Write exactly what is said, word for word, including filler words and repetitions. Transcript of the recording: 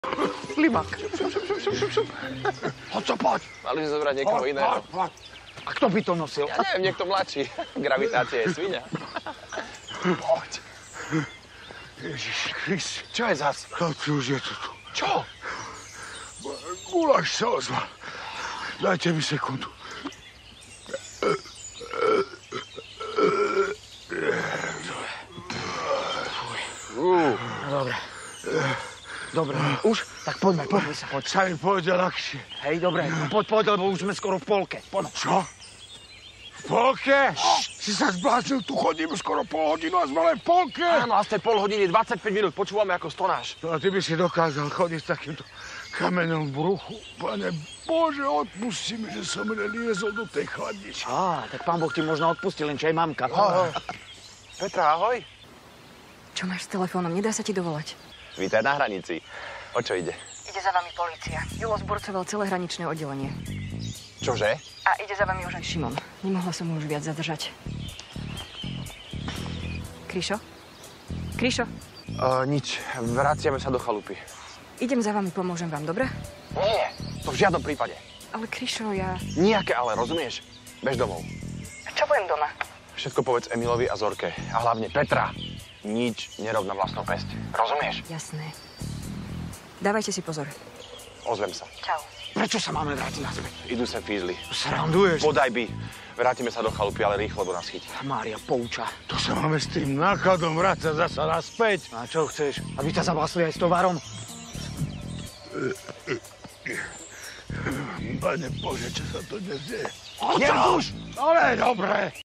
Libak. Poď co, poď. Mali sme zobrať niekoho iného. Poď, poď. A kto by to nosil? Ja neviem, niekto mladší. Gravitácia je svinia. Poď. Ježiš Krist. Čo je zas? Chlapci, už je to tu. Čo? Guláš sa ozval. Dajte mi sekundu. Uh. Dobre. Dobre, už? Tak poďme, poďme sa, poď. Sa mi pôjde ľahšie. Hej, dobre, poď, poď, lebo už sme skoro v polke. Poď. Čo? V polke? Si sa zbláznil, tu chodíme skoro pol hodinu a sme len v polke. Áno, a z tej pol hodiny dvadsaťpäť minút počúvame, ako stonáš. No a ty by si dokázal chodiť s takýmto kameňom v bruchu. Pane Bože, odpusti mi, že som neliezol do tej chladničky. Á, tak pán Boh ti možno odpustil, len čo aj mamka. Oh. Petra, ahoj. Čo máš s telefónom? Nedá sa ti dovolať. Vítaj na hranici. O čo ide? Ide za vami polícia. Julo zburcoval celé hraničné oddelenie. Čože? A ide za vami už aj Šimon. Nemohla som ho už viac zadržať. Krišo? Krišo? Uh, nič. Vraciame sa do chalupy. Idem za vami, pomôžem vám, dobre? Nie, to v žiadnom prípade. Ale Krišo, ja... Nijaké ale, rozumieš? Bež domov. Čo budem doma? Všetko povedz Emilovi a Zorke. A hlavne Petra. Nič nerob na vlastnú pesť. Rozumieš? Jasné. Dávajte si pozor. Ozvem sa. Čau. Prečo sa máme vrátiť naspäť? Idú sem fízli. Sranduješ? Podaj by. Vrátime sa do chalupy, ale rýchlo, bo nás chytia. Mária pouča. To sa máme s tým nákladom vrácať zasa naspäť. A čo chceš? Aby ťa zabásli aj s tovarom? Pane Bože, čo sa to dnes deje? Oď už! Ale dobre.